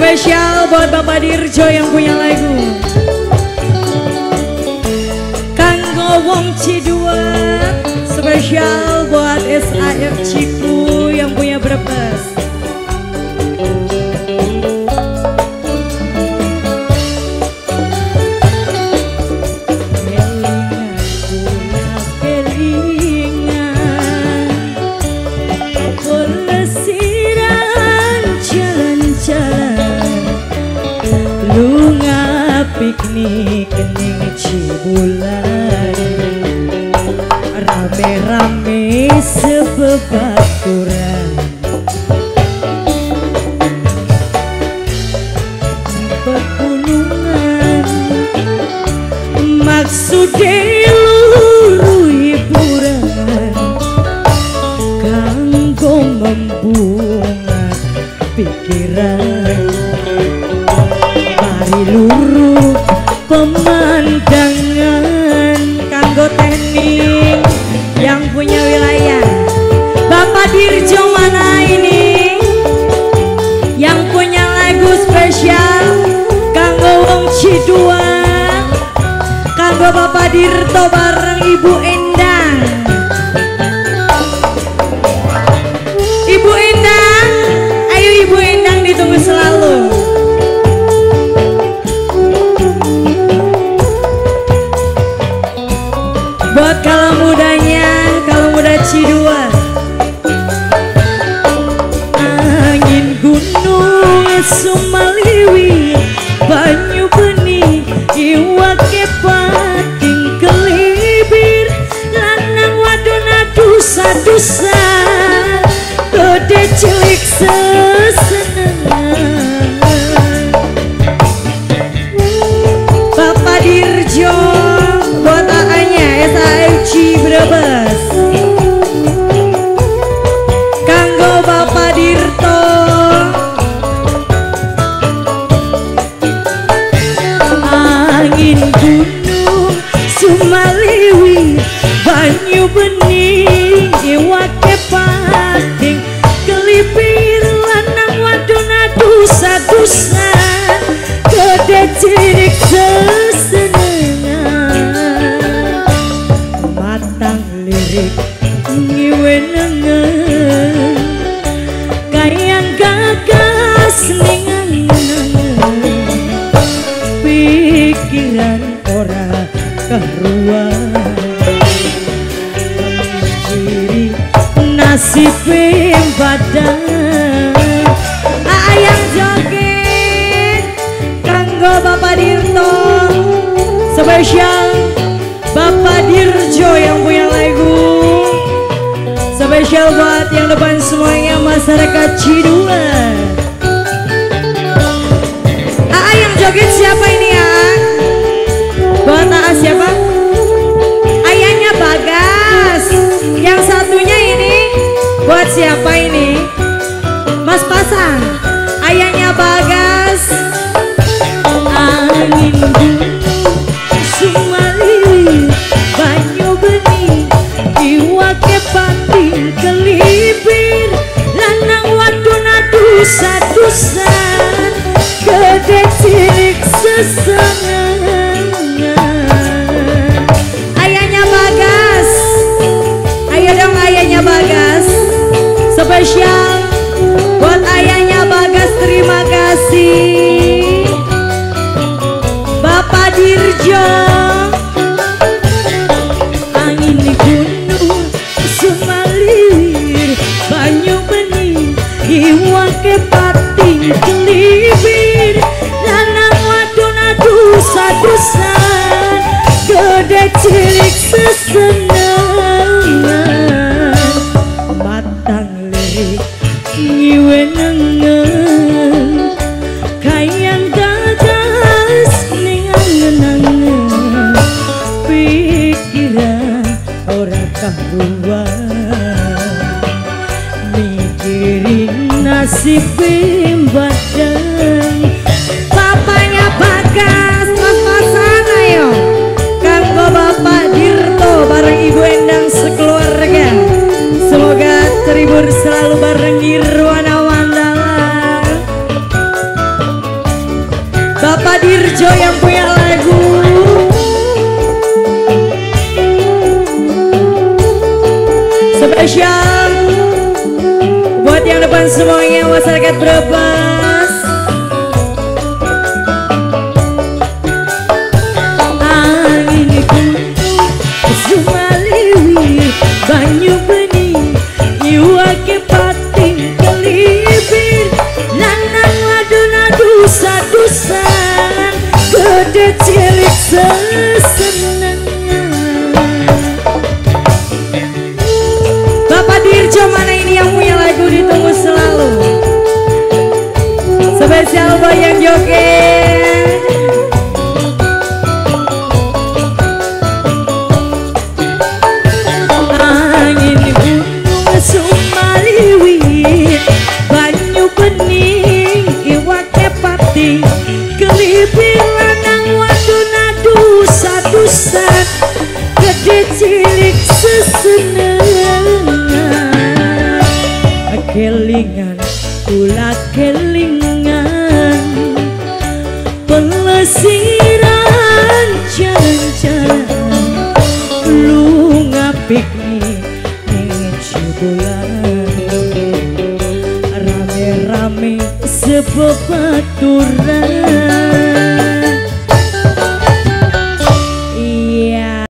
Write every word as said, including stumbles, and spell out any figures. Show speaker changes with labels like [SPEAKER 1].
[SPEAKER 1] Spesial buat Bapak Dirjo yang punya lagu. Kanggo Wong Ciduat. Spesial buat S A F Ciku yang punya Brebes. Piknik kening Cibulan, rame-rame sebebaturan, pegunungan maksudnya luruh hiburan, kanggo membunga pikiran. Mari luruh pemandangan kanggo teknik yang punya wilayah. Bapak Dirjo mana ini yang punya lagu spesial kanggo Wong Ciduat, kanggo Bapak Dirto bareng Ibu Endang. Ibu Endang, ayo Ibu Endang ditunggu selalu. Buat kalau mudanya, kalau muda Ciduat. Angin gunung sumaliwi, banyu benih, iwak kepating kelibir, lanang wadon adusa-dusa, gede cilik sesenengan. Bapak Dirjo buat A-nya S A F C Brebes, kanggo Bapak Dirto. Angin gunung sumaliwi, banyu bening, iwak kepating kelipir, lanang wadon adusa-dusan, gede cilik sesenengan. Matang lirik ngiwenengen, kayang gagas ning angen-angen, pikiran ora karuan, diri nasib badan. Ayang joget kanggo Bapak Dirto, spesial Bapak Dirjo yang punya lagu, spesial buat yang depan semuanya masyarakat Ciduat. Aa yang joget siapa ini ya? Buat Aa siapa? Ayahnya Bagas. Yang satunya ini buat siapa ini? Mas Pasang. Ayahnya Bagas. Angin gunung sumaliwi, banyu bening, iwak kepating kelibir, lanang wadon adusa-dusan, gede cilik sesenengan. Ayahnya Bagas, ayo dong ayahnya Bagas, spesial buat ayahnya Bagas. Terima kasih Bapak Dirjo. Angin gunung sumaliwir, banyu bening, iwak kepating kelibir, lanang wadon adusa-dusan, gede cilik sesenengan. Matang lirik ngiwenengen, kayang gagas ning angen-angen, pikiran ora karuan, mikirin nasib badan. Bapaknya Bagas, Mas Pasang ayo kanggo Bapak Dirto bareng Ibu Endang sekeluarga. Semoga terhibur selalu bareng Nirwana Mandala. semuanya masyarakat Brebes. Angin gunung Sumaliwi banyu bening iwake pating kelibir lanang wadon adusa-dusan gede cilik sesenengan. Bapak Dirjo mana ini yang punya lagu ditunggu selalu spesial bayang joget. Angin gunung Sumaliwi banyu bening iwake pating kelipir lanang wadon adusa-dusan gede cilik sesenengan. Kelingan kula kelingan pelesiran jalan-jalan lu ngapik nih cibulan rame-rame sebebaturan